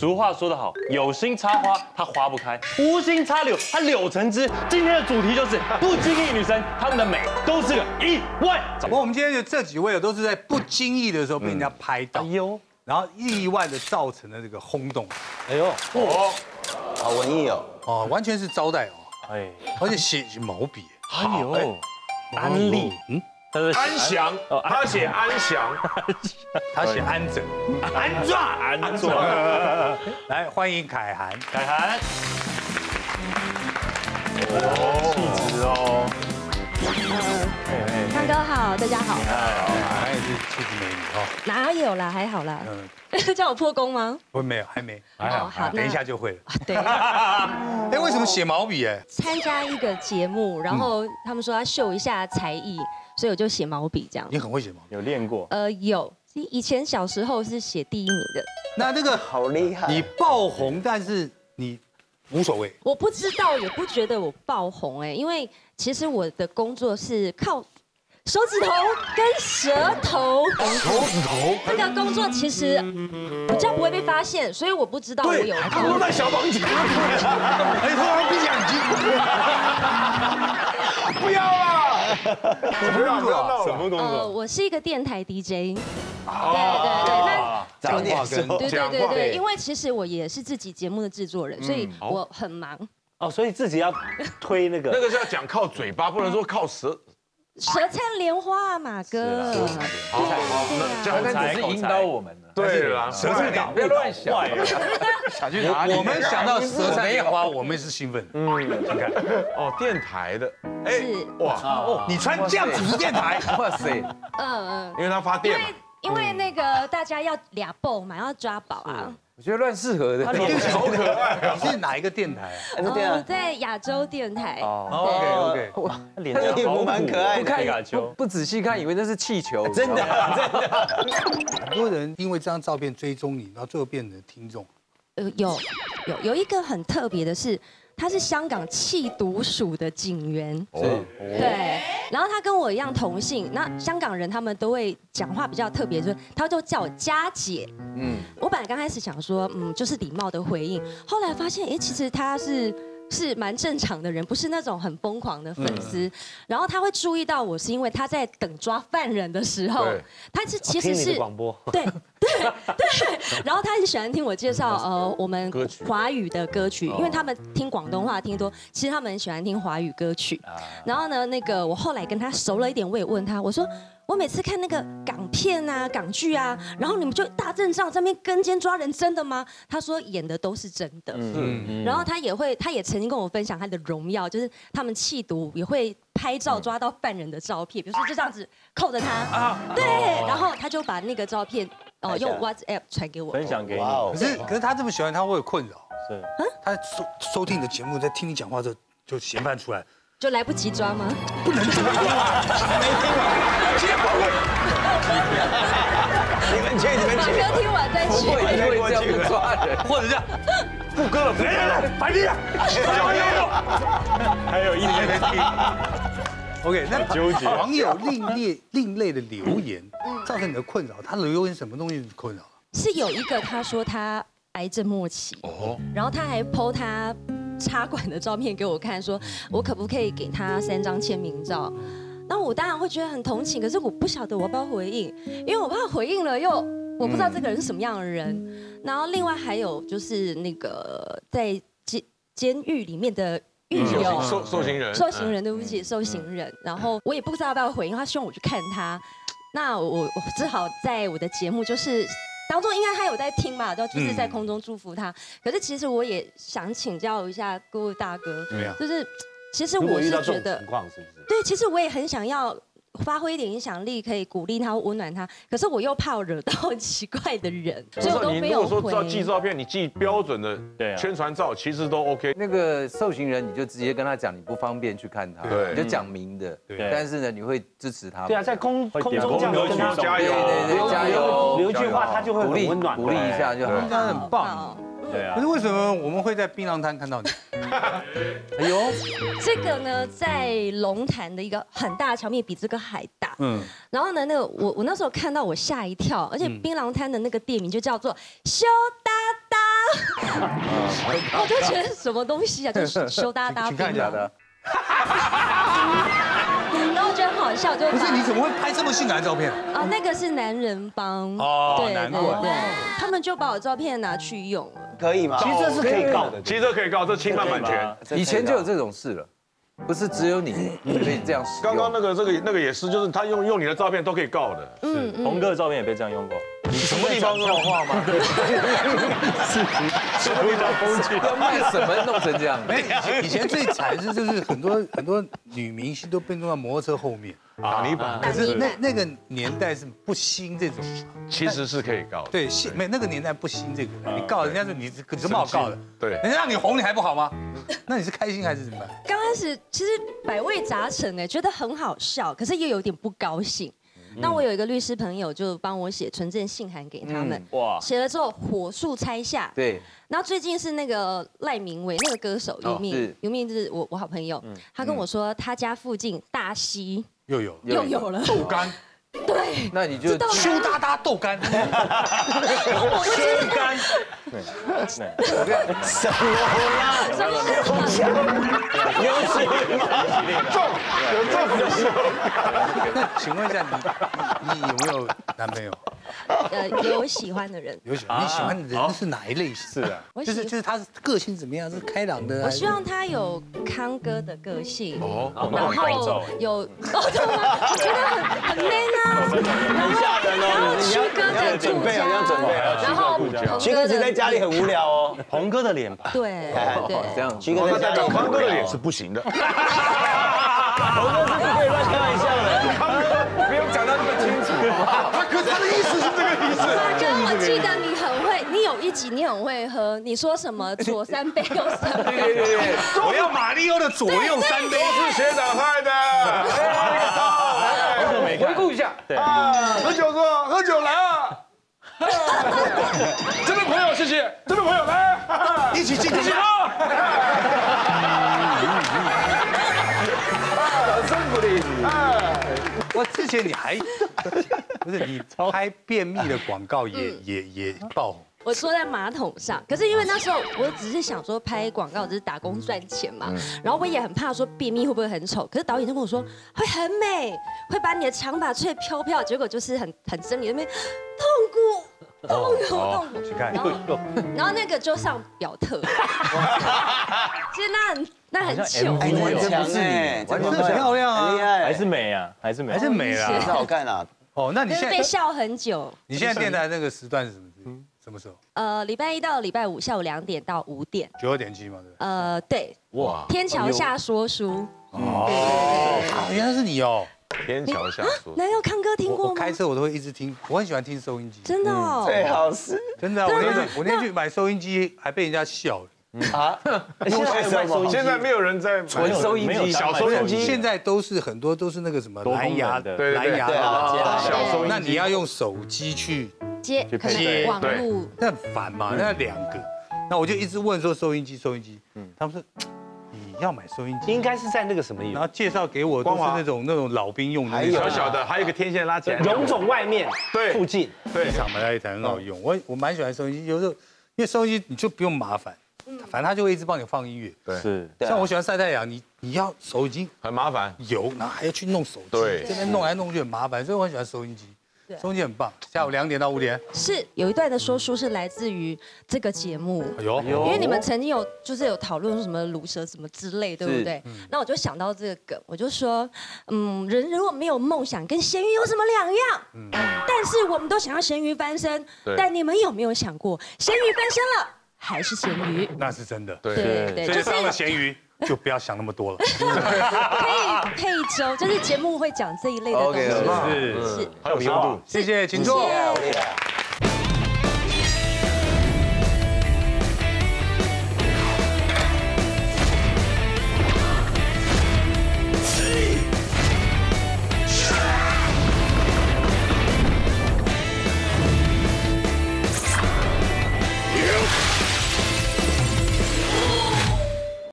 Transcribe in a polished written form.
俗话说得好，有心插花它花不开，无心插柳它柳成枝。今天的主题就是不经意女神，她们的美都是个意外。 不过我们今天的这几位都是在不经意的时候被人家拍到，然后意外的造成了这个轰动。 哎呦， 好文艺哦。 哦，完全是招待哦。 哎， 而且写毛笔。 哎呦，安利， 安详，他写安详， 他写安整， 安坐， 来欢迎凯涵， 凯涵，气质哦， 康哥好，大家好。 凯涵也是气质美女哦。 哪有啦，还好啦。叫我破功吗？ 不，没有，还没，还好， 好，等一下就会了。 对。 哎，为什么写毛笔？哎， 参加一个节目，然后他们说要秀一下才艺，所以我就写毛笔这样。 你很会写毛笔？ 有练过？ 有。以前小时候是写第1名的。 那这个好厉害， 你爆红，但是你无所谓。 我不知道，也不觉得我爆红哎，因为其实我的工作是靠手指头跟舌头。 手指头这个工作其实比较不会被发现，所以我不知道我有。 他都在小房间。 哎，突然闭眼睛。 不要啦！ 什么工作？ 我是一个电台 DJ。对，那早点说。 对，因为其实我也是自己节目的制作人，所以我很忙。 哦，所以自己要推那个。 那个是要讲靠嘴巴，不能说靠舌。 舌灿莲花啊，马哥。 好， 那才引导我们呢。 对啦， 舌灿莲，不要乱想。想去哪里？ 我们想到舌灿莲花，我们是兴奋。请看。 哦，电台的。 是。 哇， 你穿这样子是电台？ 哇塞。 因为他发电嘛。 因为那个大家要俩爆嘛，要抓宝啊。 我觉得乱适合的。 好可爱。 你是哪一个电台啊？在亚洲电台。 OK。 哇，脸好蛮可爱的。 不仔细看，以为那是气球。 真的。 很多人因为这张照片追踪你，然后最后变成听众。 有一个很特别的是，他是香港缉毒署的警员。对。然后他跟我一样同姓，那香港人他们都会讲话比较特别，就是他都叫我佳姐。我本来刚开始想说，就是礼貌的回应，后来发现，其实他是蛮正常的人，不是那种很疯狂的粉丝。然后他会注意到我，是因为他在等抓犯人的时候，他是其实是广播， 对。然后他很喜欢听我介绍我们华语的歌曲，因为他们听广东话听多，其实他们很喜欢听华语歌曲。然后呢，那个我后来跟他熟了一点，我也问他，我说我每次看那个港片啊、港剧啊，然后你们就大阵仗在那边跟监抓人，真的吗？他说演的都是真的。然后他也曾经跟我分享他的荣耀，就是他们缉毒也会拍照抓到犯人的照片，比如说就这样子扣着他，对，然后他就把那个照片用 WhatsApp 传给我， 分享给你。 可是他这么喜欢，他会有困扰。 是。 他收听你的节目，在听你讲话之后就嫌犯出来。 就来不及抓吗？ 不能抓， 没听完，你们去。 马哥听完再去。 因为这样不抓人， 或者这样， 副歌了，来，反地啊！ 还有一年没听。 OK， 那纠结。 网友另类的留言，造成你的困扰，他的留言什么东西困扰？ 是有一个他说他癌症末期，然后他还 po 他插管的照片给我看，说我可不可以给他3张签名照？那我当然会觉得很同情，可是我不晓得我要不要回应，因为我怕回应了又我不知道这个人是什么样的人。然后另外还有就是那个在监狱里面的狱友， 受刑人， 对不起，受刑人。然后我也不知道要不要回应，他希望我去看他，那我只好在我的节目就是当中，应该他有在听嘛，就是在空中祝福他。可是其实我也想请教一下各位大哥，就是其实我是觉得， 情况是不是？ 对，其实我也很想要发挥一点影响力，可以鼓励他、温暖他。可是我又怕我惹到奇怪的人，所以我都没有回。 你如果说寄照片，你寄标准的宣传照，其实都 OK。 那个受刑人，你就直接跟他讲，你不方便去看他，你就讲明的。但是呢，你会支持他。 对啊，在空中这样跟他加油， 对，加油， 留一句话，他就会很温暖， 鼓励一下就好。 这样很棒。 对啊。 可是为什么我们会在槟榔摊看到你？ 哎呦，这个呢，在龙潭的一个很大的桥面，比这个还大。然后呢，那个我那时候看到我吓一跳，而且槟榔摊的那个店名就叫做修哒哒。 我就觉得什么东西啊，就是羞答答。 请看一下的。 然后我觉得很好笑，就不是你怎么会拍这么性感的照片？ 啊，那个是男人帮哦， 对难怪对，他们就把我照片拿去用了。 可以吗？其实这是可以告的， 其实这可以告，这侵犯版权。 以前就有这种事了，不是只有你可以这样使用。 刚刚那个也是，就是他用你的照片都可以告的。 鹏哥的照片也被这样用过。 你什么地方说话吗？ 什么地方风趣？ 要卖什么弄成这样？ 没，以前最惨是就是很多女明星都被弄到摩托车后面。 打泥板。 可是那个年代是不兴这种， 其实是可以告的。 对，没那个年代不兴这个，你告人家说你什么好告的？ 对， 人家让你红你还不好吗？那你是开心还是怎么办？ 刚开始其实百味杂陈哎，觉得很好笑，可是又有点不高兴。那我有一个律师朋友就帮我写纯正信函给他们，哇，写了之后火速拆下。 对。 然后最近是那个赖明伟那个歌手尤命就是我好朋友，他跟我说他家附近大溪又有了豆干。 对， 那你就羞答答豆干， 羞干， 什么啦？有水那请问一下你有没有男朋友？ 有喜欢的人。 有喜欢，你喜欢的人是哪一类型？ 是啊， 就是他个性怎么样？是开朗的？ 我希望他有康哥的个性，然后有真的吗？我觉得很 man 啊，然后曲哥的顾家，然后曲哥其实在家里很无聊哦， 鹏哥的脸吧？ 对， 这样， 曲哥在家里康哥的脸是不行的。 鹏哥是不可以乱开玩笑的， 康哥不用讲到那么清楚，可是他的意思是这个意思。 大哥，我记得你很会，你有一集你很会喝，你说什么左3杯右3杯？ 对，我要马里奥的左右3杯， 都是学长害的。 回顾一下， 对，喝酒来啊！这位朋友，谢谢，这位朋友来， 一起敬酒。我之前你还不是你拍便秘的广告也爆红。 我坐在马桶上，可是因为那时候我只是想说拍广告只是打工赚钱嘛，然后我也很怕说便秘会不会很丑，可是导演就跟我说会很美，会把你的长发吹飘飘，结果就是很狰狞，那边痛苦，然后那个就上表特，其实那很糗， 完全不是你， 完全很漂亮啊， 厉害， 还是美啊，还是美啦， 还是好看啊。 哦，那你现在被笑很久。 你现在电台那个时段是什么时候？ 礼拜1到礼拜5下午2点到5点。 92.7嘛，对。 对。哇。天桥下说书。 哦。原来是你哦。 天桥下说。 难道康哥听过吗？ 我开车我都会一直听，我很喜欢听收音机。 真的哦。 最好是。 真的，我那天去买收音机还被人家笑了。 啊？ 现在没有人在纯收音机， 小收音机， 现在很多都是那个什么蓝牙的，蓝牙小收音机。 那你要用手机去接网路， 那很烦嘛，那2个。那我就一直问说收音机，他们说你要买收音机， 应该是在那个什么地方，然后介绍给我都是那种老兵用的， 小小的，还有一个天线拉起来， 臃肿外面对附近， 对，一场买到一台很好用，我蛮喜欢收音机，有时候因为收音机你就不用麻烦。反正他就会一直帮你放音乐， 对， 是。 像我喜欢晒太阳，你要手已经很麻烦， 油，然后还要去弄手机， 对， 这边弄来弄去很麻烦，所以我很喜欢收音机。收音机很棒，下午2点到5点。是有一段的说书是来自于这个节目，因为你们曾经有讨论说什么卤蛇什么之类，对不对？那我就想到这个梗，我就说，人如果没有梦想，跟咸鱼有什么两样？但是我们都想要咸鱼翻身，但你们有没有想过，咸鱼翻身了？还是咸鱼，那是真的。对，就是当了咸鱼就不要想那么多了。可以配粥，就是节目会讲这一类的东西。是， 很有深度。 谢谢，请坐。